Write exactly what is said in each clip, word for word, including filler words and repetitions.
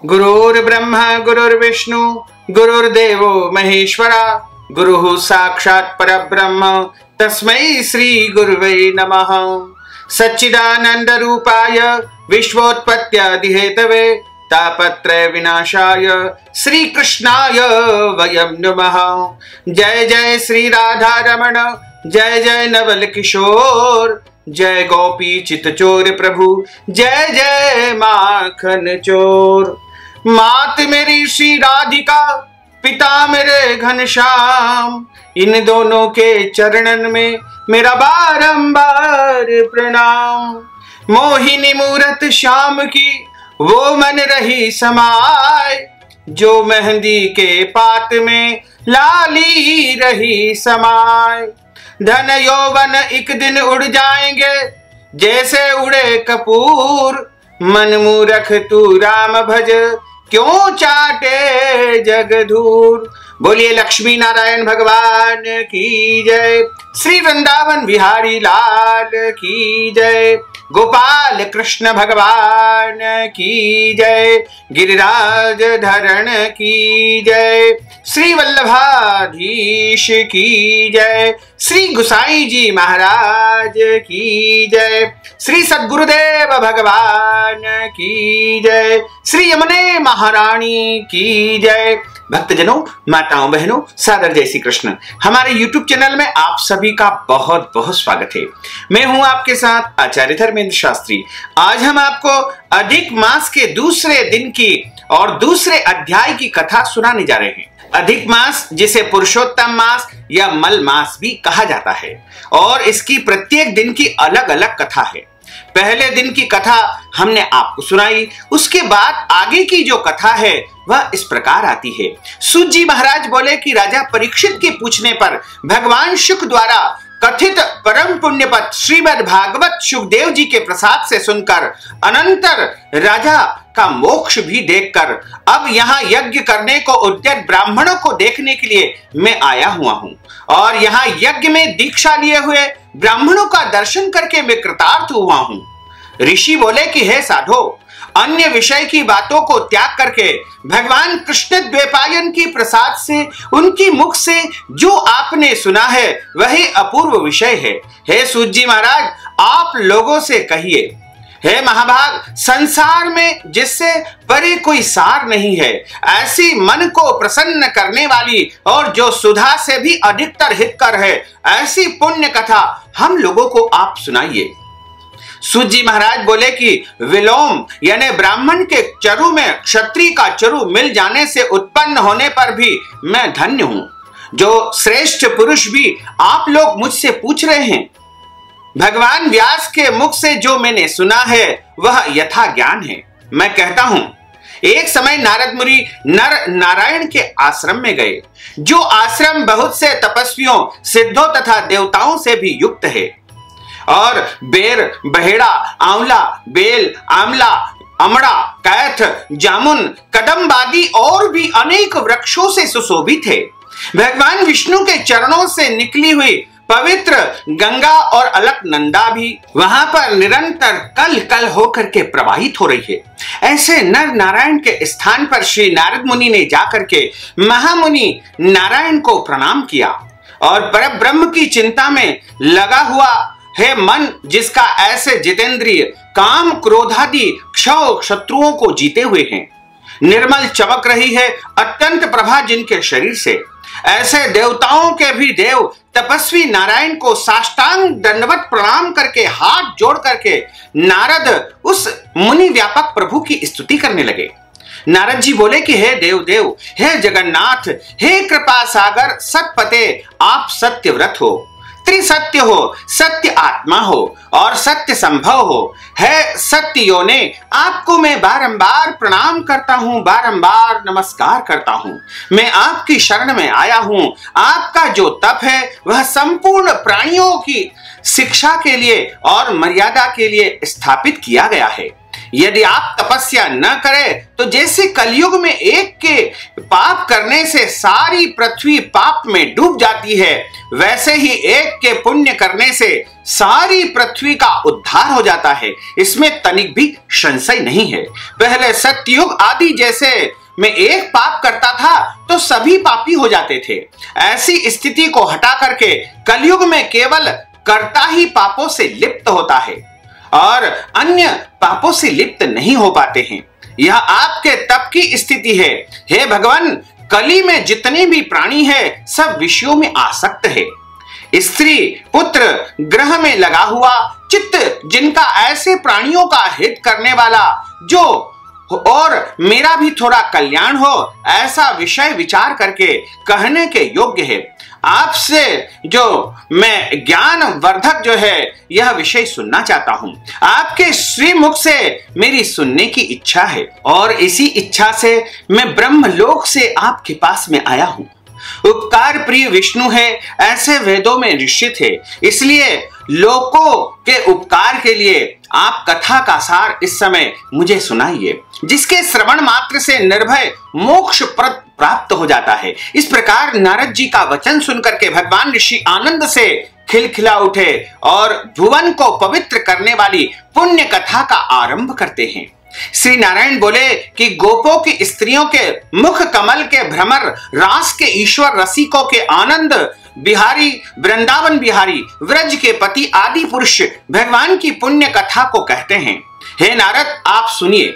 गुरुर्ब्रह्मा गुरुर्विष्णु गुरुर्देवो महेश्वरा गुरुः साक्षात् परब्रह्म तस्मै श्री गुरुवे नमः। सच्चिदानंद रूपाय विश्वोत्पत्त्यादिहेतवे तापत्रय विनाशाय श्री कृष्णाय वयं नमः। जय जय श्री राधा रमण, जय जय नवल किशोर, जय गोपी चितचोर प्रभु, जय जय माखन चोर। मात मेरी श्री राधिका, पिता मेरे घनश्याम, इन दोनों के चरणन में मेरा बारंबार प्रणाम। मोहिनी मूरत श्याम की वो मन रही समाय, जो मेहंदी के पात में लाली रही समाय। धन यौवन एक दिन उड़ जाएंगे जैसे उड़े कपूर, मन मूरख तू राम भज क्यों चाटे जग धूर। बोलिए लक्ष्मी नारायण भगवान की जय, श्री वृंदावन बिहारी लाल की जय, गोपाल कृष्ण भगवान की जय, गिरिराज धरण की जय, श्री वल्लभाधीश की जय, श्री गुसाई जी महाराज की जय, श्री सद्गुरुदेव भगवान की जय, श्री यमुने महारानी की जय। भक्तजनों, माताओं, बहनों, सादर जय श्री कृष्ण। हमारे यूट्यूब चैनल में आप सभी का बहुत बहुत स्वागत है। मैं हूं आपके साथ आचार्य धर्मेंद्र शास्त्री। आज हम आपको अधिक मास के दूसरे दिन की और दूसरे अध्याय की कथा सुनाने जा रहे हैं। अधिक मास, जिसे पुरुषोत्तम मास या मल मास भी कहा जाता है, और इसकी प्रत्येक दिन की अलग अलग कथा है। पहले दिन की कथा हमने आपको सुनाई, उसके बाद आगे की जो कथा है वह इस प्रकार आती है। सूत जी महाराज बोले कि राजा परीक्षित के पूछने पर भगवान शुक द्वारा कथित परम पुण्यपत श्रीमद् भागवत सुखदेव जी के प्रसाद से सुनकर अनंतर राजा का मोक्ष भी देखकर अब यहाँ यज्ञ करने को उद्यत ब्राह्मणों को देखने के लिए मैं आया हुआ हूँ, और यहाँ यज्ञ में दीक्षा लिए हुए ब्राह्मणों का दर्शन करके मैं कृतार्थ हुआ हूँ। ऋषि बोले कि हे साधो, अन्य विषय की बातों को त्याग करके भगवान कृष्ण द्वैपायन की प्रसाद से, उनकी मुख से जो आपने सुना है वही अपूर्व विषय है। हे सूत जी महाराज, आप लोगों से कहिए, हे महाभाग, संसार में जिससे परे कोई सार नहीं है, ऐसी मन को प्रसन्न करने वाली और जो सुधा से भी अधिकतर हितकर है, ऐसी पुण्य कथा हम लोगों को आप सुनाइए। सूत जी महाराज बोले कि विलोम यानी ब्राह्मण के चरु में क्षत्रिय का चरु मिल जाने से उत्पन्न होने पर भी मैं धन्य हूं। जो श्रेष्ठ पुरुष भी आप लोग मुझसे पूछ रहे हैं, भगवान व्यास के मुख से जो मैंने सुना है वह यथा ज्ञान है। मैं कहता हूं, एक समय नारद मुनि नर नारायण के आश्रम में गए, जो आश्रम बहुत से तपस्वियों, सिद्धों तथा देवताओं से भी युक्त है, और बेर, बहेड़ा, आंवला, बेल, आमला, अमड़ा, कैथ, जामुन, कदम्ब आदि और भी अनेक वृक्षों से सुशोभित है। भगवान विष्णु के चरणों से निकली हुई पवित्र गंगा और अलकनंदा भी वहां पर निरंतर कल कल होकर के प्रवाहित हो रही है। ऐसे नर नारायण के स्थान पर श्री नारद मुनि ने जाकर के महामुनि नारायण को प्रणाम किया, और परब्रह्म की चिंता में लगा हुआ है मन, जिसका ऐसे जितेंद्रिय काम क्रोधादि क्षय शत्रुओं को जीते हुए हैं, निर्मल चमक रही है अत्यंत प्रभा जिनके शरीर से, ऐसे देवताओं के भी देव तपस्वी नारायण को साष्टांग दंडवत प्रणाम करके हाथ जोड़ करके नारद उस मुनि व्यापक प्रभु की स्तुति करने लगे। नारद जी बोले कि हे देव देव, हे जगन्नाथ, हे कृपा सागर सतपते, आप सत्यव्रत हो, त्रिसत्य हो, सत्य आत्मा हो और सत्य संभव हो। है सत्य योने, आपको मैं बारंबार प्रणाम करता हूँ, बारंबार नमस्कार करता हूँ। मैं आपकी शरण में आया हूँ। आपका जो तप है वह संपूर्ण प्राणियों की शिक्षा के लिए और मर्यादा के लिए स्थापित किया गया है। यदि आप तपस्या न करें तो जैसे कलयुग में एक के पाप करने से सारी पृथ्वी पाप में डूब जाती है, वैसे ही एक के पुण्य करने से सारी पृथ्वी का उद्धार हो जाता है। इसमें तनिक भी संशय नहीं है। पहले सत्ययुग आदि जैसे में एक पाप करता था तो सभी पापी हो जाते थे। ऐसी स्थिति को हटा करके कलयुग में केवल कर्ता ही पापों से लिप्त होता है और अन्य पापों से लिप्त नहीं हो पाते हैं। यह आपके तप की स्थिति है। हे भगवान, कली में जितने भी प्राणी हैं सब विषयों में आसक्त है। स्त्री पुत्र ग्रह में लगा हुआ चित्त जिनका ऐसे प्राणियों का हित करने वाला जो और मेरा भी थोड़ा कल्याण हो, ऐसा विषय विचार करके कहने के योग्य है। आपसे जो मैं ज्ञान वर्धक जो है यह विषय सुनना चाहता हूं। आपके श्रीमुख से मेरी सुनने की इच्छा है और इसी इच्छा से मैं ब्रह्मलोक से आपके पास में आया हूं। उपकार प्रिय विष्णु है, ऐसे वेदों में निश्चित है। इसलिए लोकों के उपकार के लिए आप कथा का सार इस समय मुझे सुनाइए, जिसके श्रवण मात्र से निर्भय मोक्ष प्रद प्राप्त हो जाता है। इस प्रकार नारद जी का वचन सुनकर के भगवान ऋषि आनंद से खिलखिला उठे और भुवन को पवित्र करने वाली पुण्य कथा का आरंभ करते हैं। श्री नारायण बोले कि गोपों की स्त्रियों के मुख कमल के भ्रमर, रास के ईश्वर रसिकों के आनंद बिहारी, वृंदावन बिहारी, व्रज के पति आदि पुरुष भगवान की पुण्य कथा को कहते हैं। हे नारद, आप सुनिए।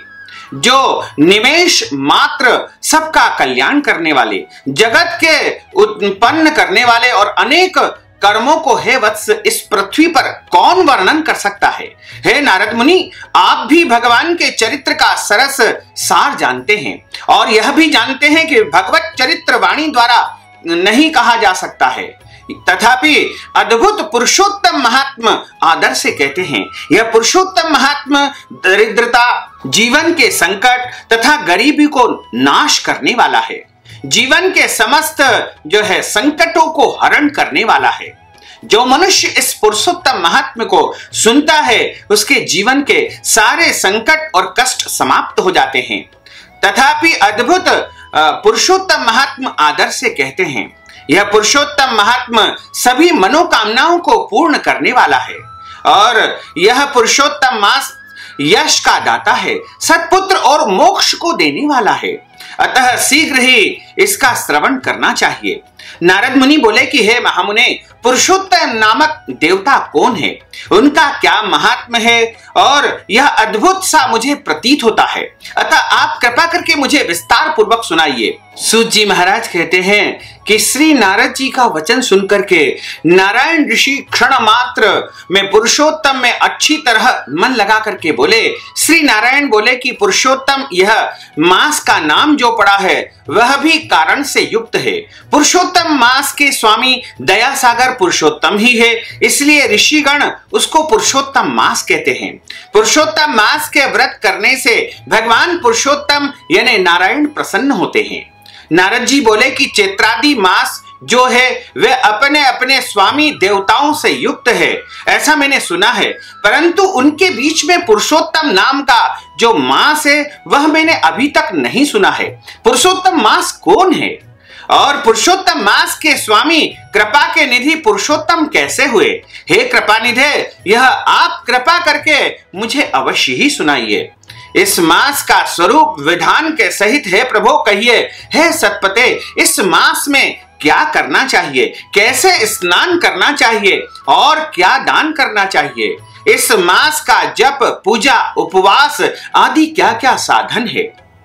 जो निमेष मात्र सबका कल्याण करने वाले, जगत के उत्पन्न करने वाले और अनेक कर्मों को हे वत्स इस पृथ्वी पर कौन वर्णन कर सकता है। हे नारद मुनि, आप भी भगवान के चरित्र का सरस सार जानते हैं और यह भी जानते हैं कि भगवत चरित्र वाणी द्वारा नहीं कहा जा सकता है। तथापि अद्भुत पुरुषोत्तम महात्मा आदर से कहते हैं। यह पुरुषोत्तम महात्मा दरिद्रता, जीवन के संकट तथा गरीबी को नाश करने वाला है। जीवन के समस्त जो है संकटों को हरण करने वाला है। जो मनुष्य इस पुरुषोत्तम महात्मा को सुनता है उसके जीवन के सारे संकट और कष्ट समाप्त हो जाते हैं। तथापि अद्भुत पुरुषोत्तम महात्मा आदर से कहते हैं, यह पुरुषोत्तम महात्मा सभी मनोकामनाओं को पूर्ण करने वाला है और यह पुरुषोत्तम मास यश का दाता है, सत्पुत्र और मोक्ष को देने वाला है। अतः शीघ्र ही इसका श्रवण करना चाहिए। नारद मुनि बोले कि हे महामुने, पुरुषोत्तम नामक देवता कौन है, उनका क्या महात्म्य है और यह अद्भुत सा मुझे प्रतीत होता है। अतः आप कृपा करके मुझे विस्तार पूर्वक सुनाइए। सूत जी महाराज कहते हैं कि श्री नारद जी का वचन सुनकर के नारायण ऋषि क्षण मात्र में पुरुषोत्तम में अच्छी तरह मन लगा करके बोले। श्री नारायण बोले कि पुरुषोत्तम यह मास का नाम जो पड़ा है वह भी कारण से युक्त है। पुरुषोत्तम मास के स्वामी दया सागर पुरुषोत्तम ही है, इसलिए ऋषिगण उसको पुरुषोत्तम मास कहते हैं। पुरुषोत्तम मास के व्रत करने से भगवान पुरुषोत्तम यानी नारायण प्रसन्न होते हैं। नारद जी बोले कि चैत्रादि मास जो है वे अपने अपने स्वामी देवताओं से युक्त है, ऐसा मैंने सुना है, परंतु उनके बीच में पुरुषोत्तम नाम का जो मास है वह मैंने अभी तक नहीं सुना है। पुरुषोत्तम मास कौन है और पुरुषोत्तम मास के स्वामी कृपा के निधि पुरुषोत्तम कैसे हुए? हे कृपा निधे, यह आप कृपा करके मुझे अवश्य ही सुनाइए। इस मास का स्वरूप विधान के सहित है प्रभु कहिए। हे सतपते, इस मास में क्या करना चाहिए, कैसे स्नान करना चाहिए और क्या दान करना चाहिए? इस मास का जप, पूजा, उपवास आदि क्या क्या साधन है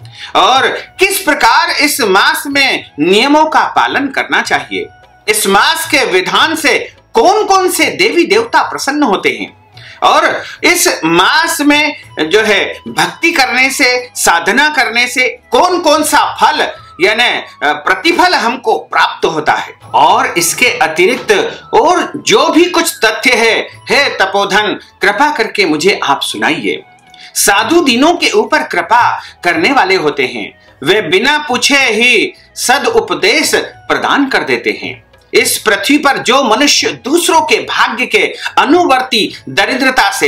और किस प्रकार इस मास में नियमों का पालन करना चाहिए? इस मास के विधान से कौन कौन से देवी देवता प्रसन्न होते हैं और इस मास में जो है भक्ति करने से, साधना करने से कौन कौन सा फल यानी प्रतिफल हमको प्राप्त होता है? और इसके अतिरिक्त और जो भी कुछ तथ्य है, हे तपोधन, कृपा करके मुझे आप सुनाइए। साधु दीनों के ऊपर कृपा करने वाले होते हैं, वे बिना पूछे ही सद उपदेश प्रदान कर देते हैं। इस पृथ्वी पर जो मनुष्य दूसरों के भाग्य के अनुवर्ती दरिद्रता से पीड़ित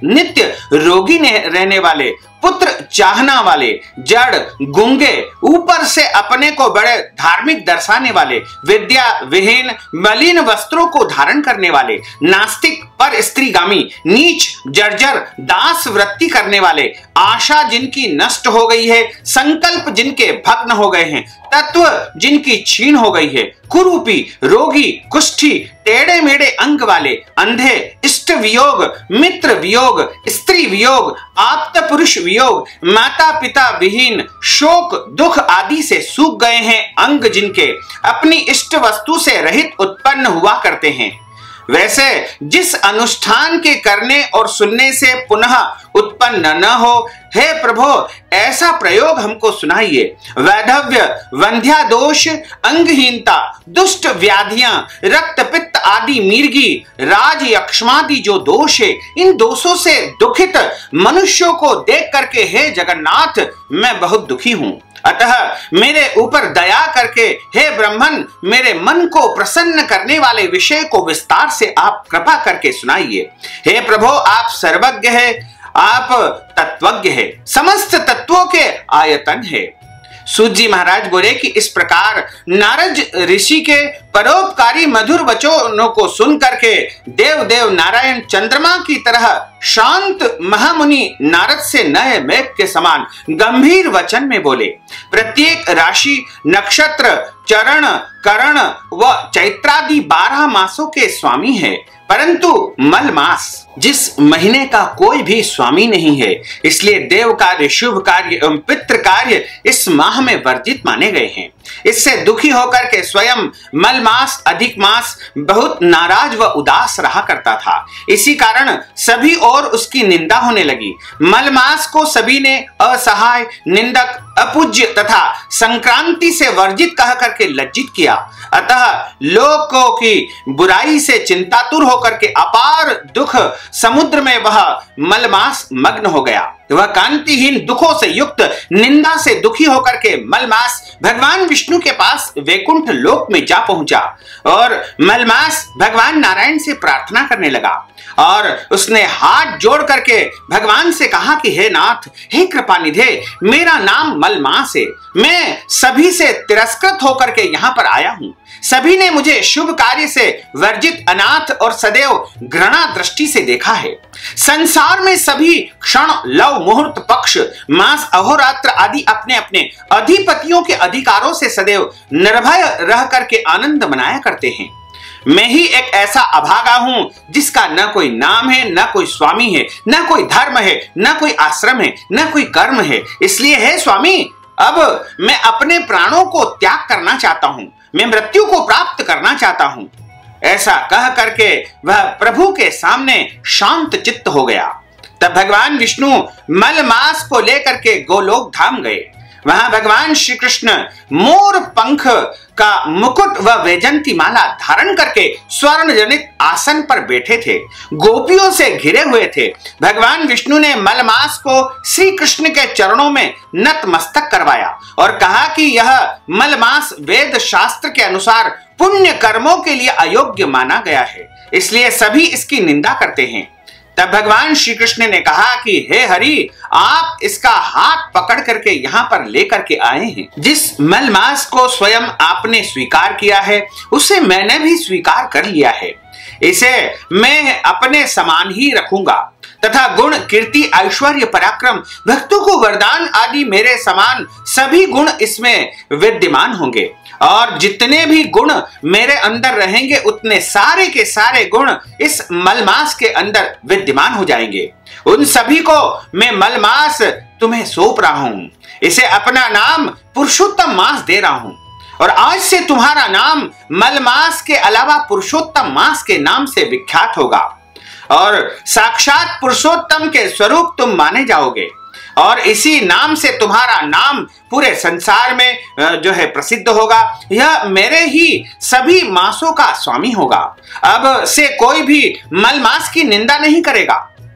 नित्य रोगी रहने वाले, पुत्र चाहना वाले, जड़, गुंगे, ऊपर से अपने को बड़े धार्मिक दर्शाने वाले, विद्या विहीन मलिन वस्त्रों को धारण करने वाले, नास्तिक पर स्त्रीगामी, नीच जर्जर दास वृत्ति करने वाले, आशा जिनकी नष्ट हो गई है, संकल्प जिनके भग्न हो गए हैं, तत्व जिनकी छीन हो गई है, कुरूपी, रोगी, कुष्ठी, टेढ़े मेढ़े अंग वाले, अंधे, इष्ट वियोग, मित्र वियोग, स्त्री वियोग, आप्त पुरुष वियोग, माता पिता विहीन, शोक दुख आदि से सूख गए हैं अंग जिनके, अपनी इष्ट वस्तु से रहित उत्पन्न हुआ करते हैं, वैसे जिस अनुष्ठान के करने और सुनने से पुनः उत्पन्न न हो, हे प्रभु ऐसा प्रयोग हमको सुनाइए। वैधव्य, वंध्या दोष, अंगहीनता, दुष्ट व्याधियां, रक्त पित्त आदि मिर्गी, राज यक्ष्मादि जो दोष है, इन दोषों से दुखित मनुष्यों को देख करके हे जगन्नाथ मैं बहुत दुखी हूं, अतः मेरे ऊपर दया करके हे ब्रह्मन मेरे मन को प्रसन्न करने वाले विषय को विस्तार से आप कृपा करके सुनाइए। हे प्रभु आप सर्वज्ञ है, आप तत्वज्ञ है, समस्त तत्वों के आयतन है। सूत जी महाराज बोले कि इस प्रकार नारद ऋषि के परोपकारी मधुर वचनों को सुन करके देव देव नारायण चंद्रमा की तरह शांत महामुनि नारद से नए मेघ के समान गंभीर वचन में बोले। प्रत्येक राशि, नक्षत्र, चरण, करण व चैत्रादि बारह मासों के स्वामी है, परंतु मल मास जिस महीने का कोई भी स्वामी नहीं है, इसलिए देव कार्य, शुभ कार्य एवं पितृ कार्य इस माह में वर्जित माने गए हैं। इससे दुखी होकर के स्वयं मल मास, अधिक मास बहुत नाराज व उदास रहा करता था। इसी कारण सभी और उसकी निंदा होने लगी। मल मास को सभी ने असहाय, निंदक, अपूज्य तथा संक्रांति से वर्जित कह करके लज्जित किया। अतः लोगों की बुराई से चिंतातुर होकर के अपार दुख समुद्र में वह मलमास मग्न हो गया। वह कांतिहीन दुखों से युक्त निंदा से दुखी होकर के मलमास भगवान विष्णु के पास वैकुंठ लोक में जा पहुंचा और मलमास भगवान नारायण से प्रार्थना करने लगा और उसने हाथ जोड़ करके भगवान से कहा कि हे नाथ, हे कृपानिधे, मेरा नाम मलमास है, मैं सभी से तिरस्कृत होकर के यहाँ पर आया हूँ। सभी ने मुझे शुभ कार्य से वर्जित, अनाथ और सदैव घृणा दृष्टि से देखा है। संसार में सभी क्षण, लव, मुहूर्त, पक्ष, मास, अहोरात्र आदि अपने अपने अधिपतियों के अधिकारों से सदैव निर्भय रह करके आनंद मनाया करते हैं। मैं ही एक ऐसा अभागा हूं जिसका न कोई नाम है, न कोई स्वामी है, न कोई धर्म है, न कोई आश्रम है, न कोई कर्म है। इसलिए हे स्वामी, अब मैं अपने प्राणों को त्याग करना चाहता हूं, मैं मृत्यु को प्राप्त करना चाहता हूं। ऐसा कह करके वह प्रभु के सामने शांत चित्त हो गया। तब भगवान विष्णु मलमास को लेकर के गोलोक धाम गए। वहां भगवान श्री कृष्ण मोर पंख का मुकुट व वैजंती माला धारण करके स्वर्ण जनित आसन पर बैठे थे, गोपियों से घिरे हुए थे। भगवान विष्णु ने मलमास को श्री कृष्ण के चरणों में नतमस्तक करवाया और कहा कि यह मलमास वेद शास्त्र के अनुसार पुण्य कर्मों के लिए अयोग्य माना गया है, इसलिए सभी इसकी निंदा करते हैं। तब भगवान श्री कृष्ण ने कहा कि हे हरि, आप इसका हाथ पकड़ करके यहाँ पर लेकर के आए हैं। जिस मलमास को स्वयं आपने स्वीकार किया है, उसे मैंने भी स्वीकार कर लिया है। इसे मैं अपने समान ही रखूंगा तथा गुण, कीर्ति, ऐश्वर्य, पराक्रम, भक्तों को वरदान आदि मेरे समान सभी गुण इसमें विद्यमान होंगे और जितने भी गुण मेरे अंदर रहेंगे उतने सारे के सारे गुण इस मलमास के अंदर विद्यमान हो जाएंगे। उन सभी को मैं मलमास तुम्हें सौंप रहा हूं। इसे अपना नाम पुरुषोत्तम मास दे रहा हूं और आज से तुम्हारा नाम मलमास के अलावा पुरुषोत्तम मास के नाम से विख्यात होगा और साक्षात पुरुषोत्तम के स्वरूप तुम माने जाओगे और इसी नाम से तुम्हारा नाम पूरे संसार में जो है प्रसिद्ध होगा। यह मेरे ही सभी मासों का स्वामी होगा। अब से कोई भी मलमास की निंदा नहीं करेगा।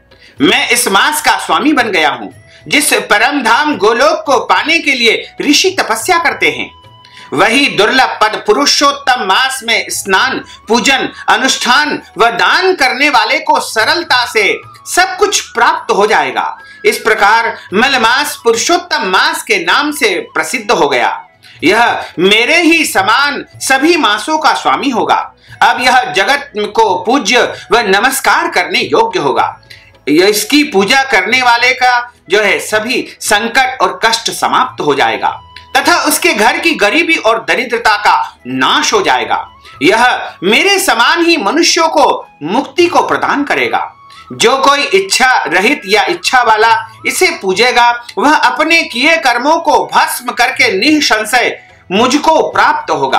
मैं इस मास का स्वामी बन गया हूं। जिस परम धाम गोलोक को पाने के लिए ऋषि तपस्या करते हैं, वही दुर्लभ पद पुरुषोत्तम मास में स्नान, पूजन, अनुष्ठान व दान करने वाले को सरलता से सब कुछ प्राप्त हो जाएगा। इस प्रकार मलमास पुरुषोत्तम मास के नाम से प्रसिद्ध हो गया। यह मेरे ही समान सभी मासों का स्वामी होगा। अब यह जगत को पूज्य व नमस्कार करने योग्य होगा। इसकी पूजा करने वाले का जो है सभी संकट और कष्ट समाप्त हो जाएगा तथा उसके घर की गरीबी और दरिद्रता का नाश हो जाएगा। यह मेरे समान ही मनुष्यों को मुक्ति को प्रदान करेगा। जो कोई इच्छा रहित या इच्छा वाला इसे पूजेगा वह अपने किए कर्मों को भस्म करके निसंशय मुझको प्राप्त होगा।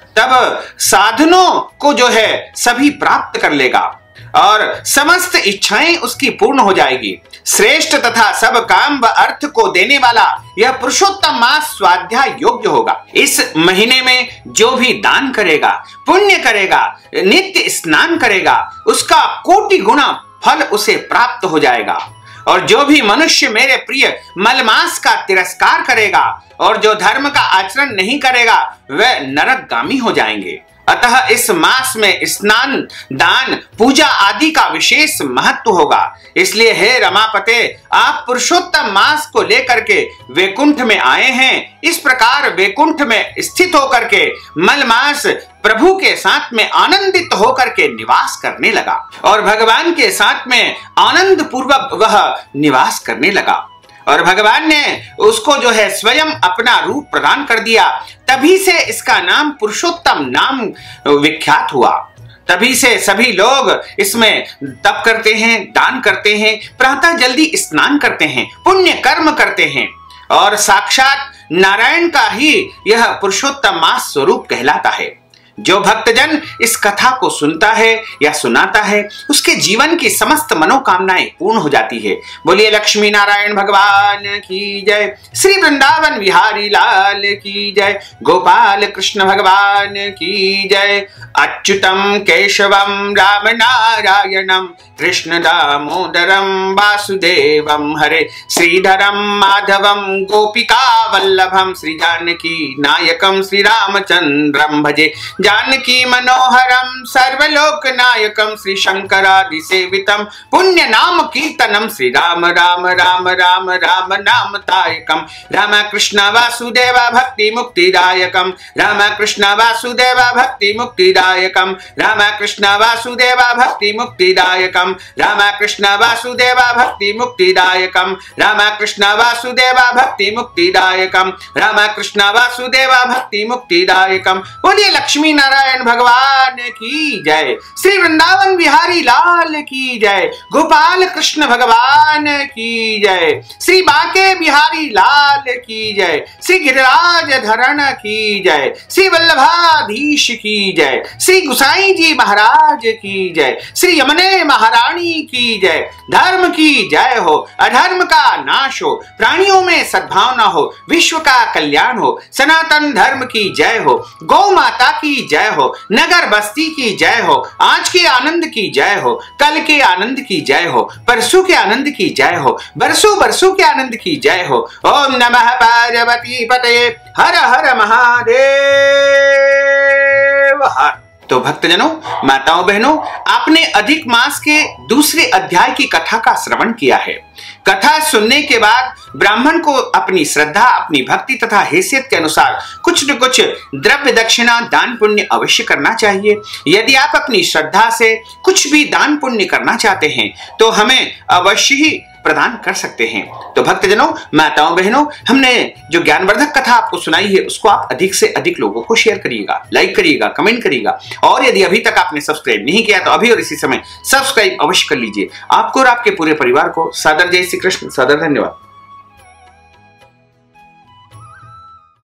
तब साधनों को जो है सभी प्राप्त कर लेगा और समस्त इच्छाएं उसकी पूर्ण हो जाएगी। श्रेष्ठ तथा सब काम व अर्थ को देने वाला यह पुरुषोत्तम मास स्वाध्याय योग्य होगा। इस महीने में जो भी दान करेगा, पुण्य करेगा, नित्य स्नान करेगा, उसका कोटि गुना फल उसे प्राप्त हो जाएगा। और जो भी मनुष्य मेरे प्रिय मलमास का तिरस्कार करेगा और जो धर्म का आचरण नहीं करेगा वह नरकगामी हो जाएंगे। अतः इस मास में स्नान, दान, पूजा आदि का विशेष महत्व होगा। इसलिए हे रमापते, आप पुरुषोत्तम मास को लेकर के वैकुंठ में आए हैं। इस प्रकार वैकुंठ में स्थित होकर के मलमास प्रभु के साथ में आनंदित होकर के निवास करने लगा और भगवान के साथ में आनंद पूर्वक वह निवास करने लगा। और भगवान ने उसको जो है स्वयं अपना रूप प्रदान कर दिया। तभी से इसका नाम पुरुषोत्तम नाम विख्यात हुआ। तभी से सभी लोग इसमें तप करते हैं, दान करते हैं, प्रातः जल्दी स्नान करते हैं, पुण्य कर्म करते हैं और साक्षात नारायण का ही यह पुरुषोत्तम मास स्वरूप कहलाता है। जो भक्तजन इस कथा को सुनता है या सुनाता है उसके जीवन की समस्त मनोकामनाएं पूर्ण हो जाती है। बोलिए लक्ष्मी नारायण भगवान की जय, श्री वृंदावन बिहारी लाल की जय, गोपाल कृष्ण भगवान की जय। अच्युतम केशवम राम नारायणम कृष्ण दामोदरम वासुदेवम हरे, श्रीधरम माधवम गोपिका वल्लभम, श्री जानकी नायकम श्री रामचंद्रम भजे, जानकी मनोहरम सर्वलोक नायकम, श्री शंकरादि सेवितम पुण्य नाम कीर्तनम, श्री राम राम राम राम राम नाम तायकम, राम कृष्ण वासुदेव भक्ति मुक्तिदायकम, राम कृष्ण वासुदेव भक्ति मुक्तिदायकम, राम कृष्ण वासुदेव भक्ति मुक्तिदायकम, राम कृष्ण वासुदेव भक्ति मुक्तिदायकम, राम कृष्ण वासुदेव भक्ति मुक्तिदायकम, राम कृष्ण वासुदेव भक्ति मुक्तिदायकम। बोलिए लक्ष्मी नारायण भगवान की जय, श्री वृंदावन बिहारी लाल की जय, गोपाल कृष्ण भगवान की जय, श्री बांके बिहारी लाल की जय, श्री गिरिराज धरण की जय, श्री वल्लभाधीश की जय, श्री गुसाई जी महाराज की जय, श्री यमुने महारानी की जय। धर्म की जय हो, अधर्म का नाश हो, प्राणियों में सद्भावना हो, विश्व का कल्याण हो, सनातन धर्म की जय हो, गौ माता की जय हो, नगर बस्ती की जय हो, आज के आनंद की जय हो, कल के आनंद की जय हो, परसों के आनंद की जय हो, बरसों बरसों के आनंद की जय हो। ओम नमः पार्वती पतये, हर हर महादेव हर। तो भक्तजनों, माताओं बहनों, आपने अधिक मास के दूसरे अध्याय की कथा का श्रवण किया है। कथा सुनने के बाद ब्राह्मण को अपनी श्रद्धा, अपनी भक्ति तथा हैसियत के अनुसार कुछ न कुछ द्रव्य दक्षिणा दान पुण्य अवश्य करना चाहिए। यदि आप अपनी श्रद्धा से कुछ भी दान पुण्य करना चाहते हैं तो हमें अवश्य ही प्रदान कर सकते हैं। तो भक्तजनों, माताओं बहनों, हमने जो ज्ञानवर्धक कथा आपको सुनाई है उसको आप अधिक से अधिक लोगों को शेयर करिएगा, लाइक करिएगा, कमेंट करिएगा और यदि अभी तक आपने सब्सक्राइब नहीं किया तो अभी और इसी समय सब्सक्राइब अवश्य कर लीजिए। आपको और आपके पूरे परिवार को सादर जय श्री कृष्ण, सादर धन्यवाद।